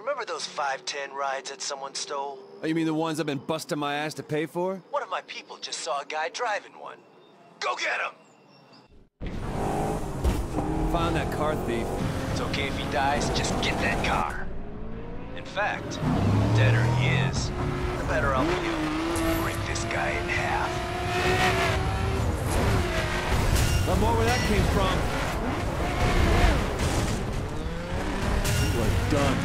Remember those 510 rides that someone stole? Oh, you mean the ones I've been busting my ass to pay for? One of my people just saw a guy driving one. Go get him! Found that car thief. It's okay if he dies, just get that car. In fact, the deader he is, the better off you. Break this guy in half. Not more where that came from. You are done.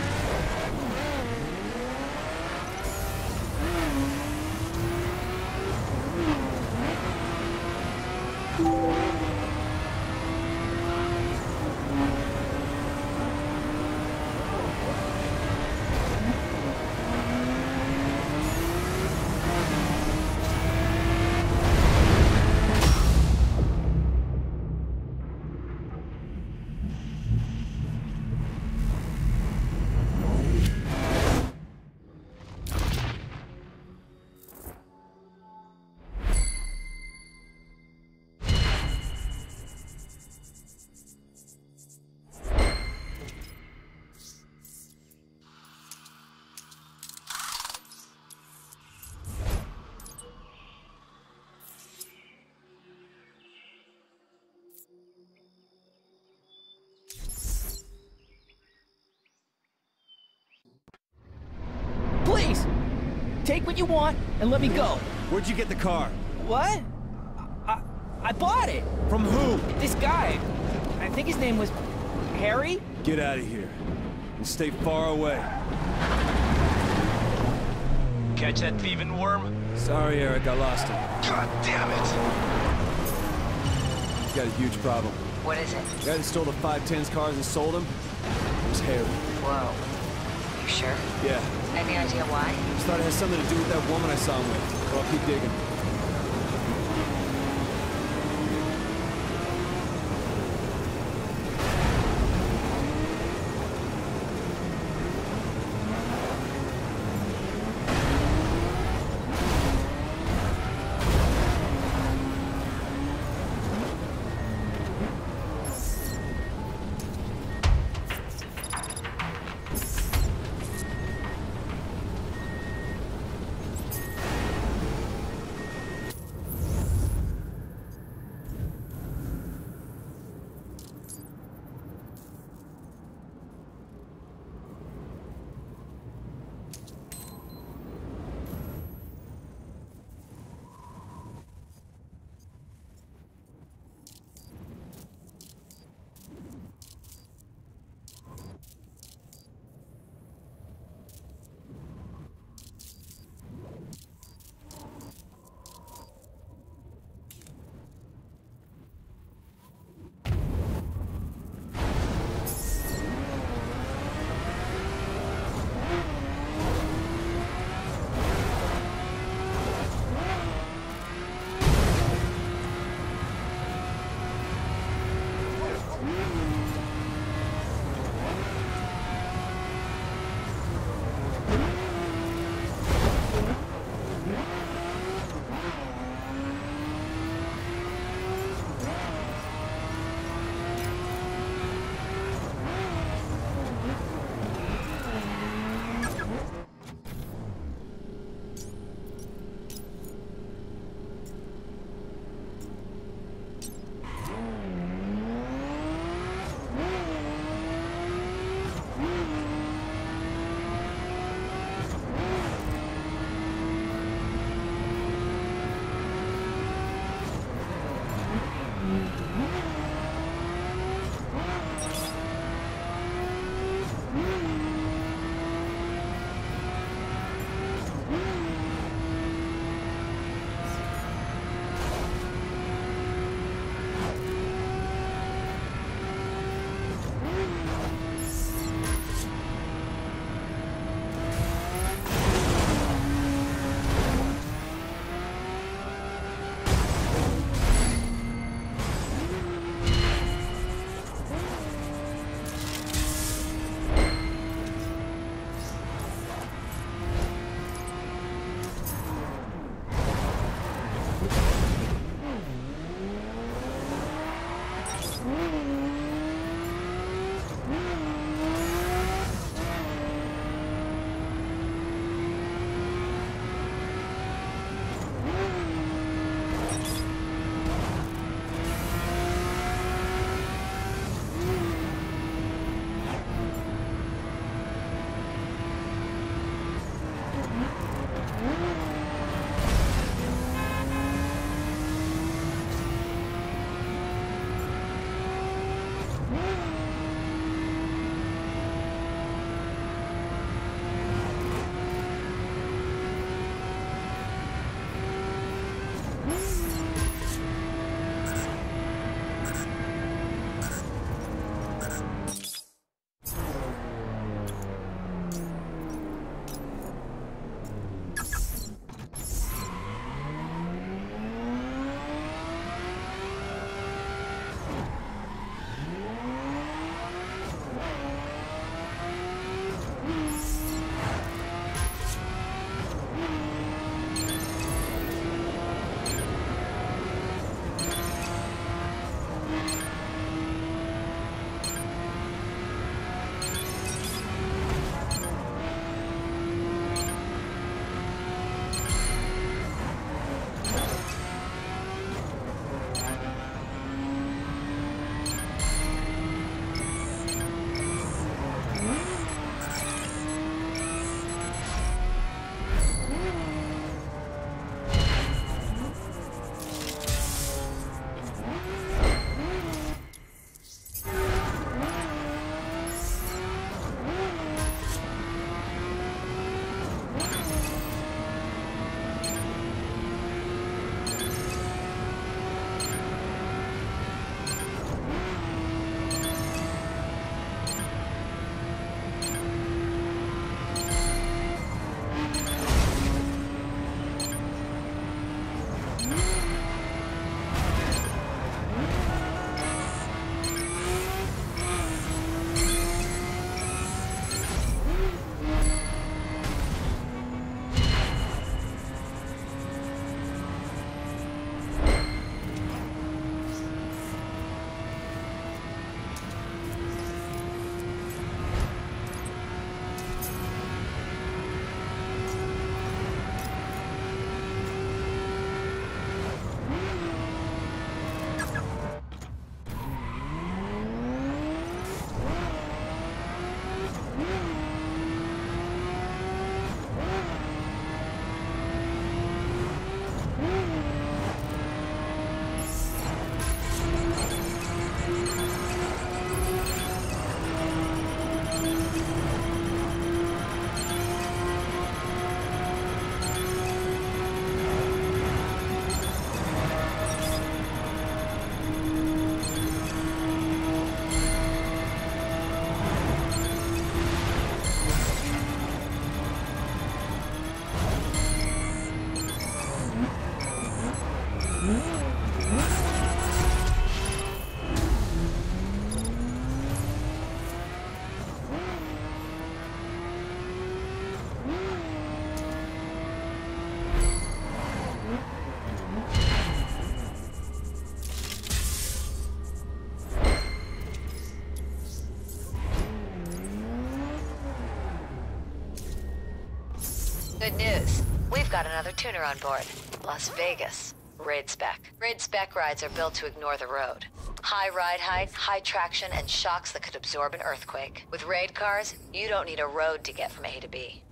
Please! Take what you want and let me go. Where'd you get the car? What? I bought it! From who? This guy. I think his name was... Harry? Get out of here. And stay far away. Catch that thieving worm? Sorry, Eric, I lost him. God damn it! He's got a huge problem. What is it? The guy that stole the 510's cars and sold them was Harry. Whoa. You sure? Yeah. Any idea why? Just thought it had something to do with that woman I saw him with. So I'll keep digging. Good news. We've got another tuner on board. Las Vegas. Raid spec. Raid spec rides are built to ignore the road. High ride height, high traction, and shocks that could absorb an earthquake. With raid cars, you don't need a road to get from A to B.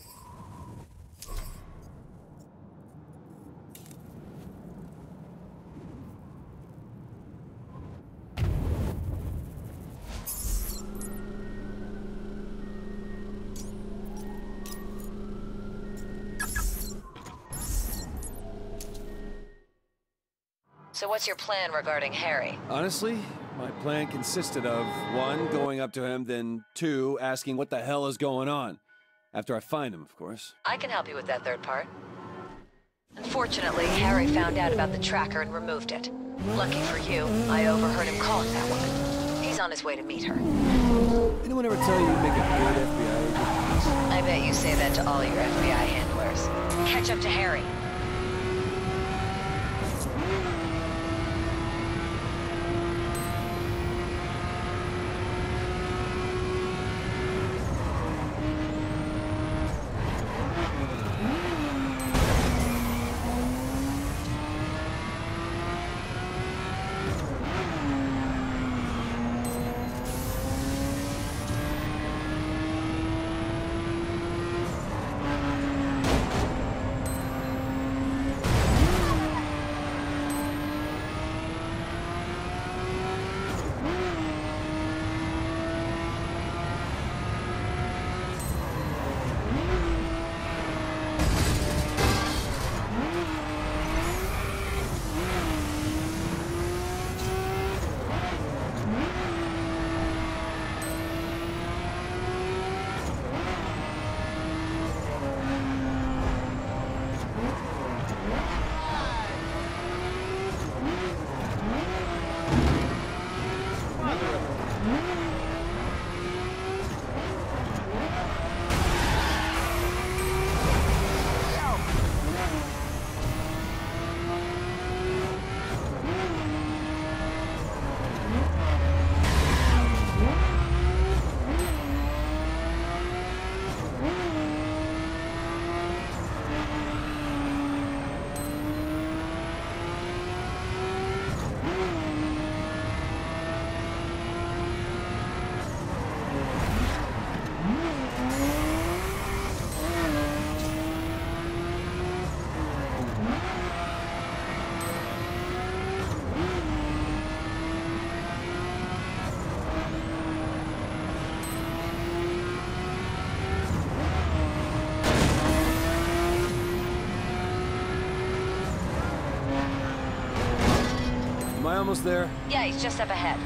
So what's your plan regarding Harry? Honestly, my plan consisted of 1, going up to him, then 2, asking what the hell is going on. After I find him, of course. I can help you with that third part. Unfortunately, Harry found out about the tracker and removed it. Lucky for you, I overheard him calling that woman. He's on his way to meet her. Anyone ever tell you you'd make a good FBI agent? I bet you say that to all your FBI handlers. Catch up to Harry. Am I almost there? Yeah, he's just up ahead.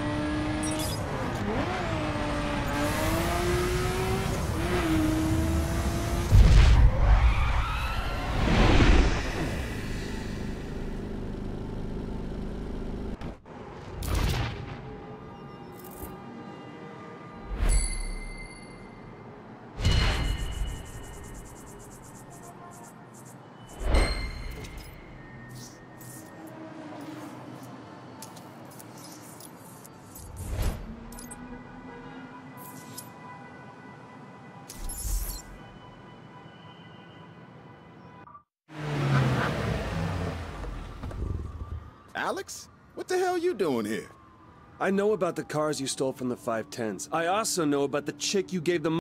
Alex? What the hell you doing here? I know about the cars you stole from the 510s. I also know about the chick you gave the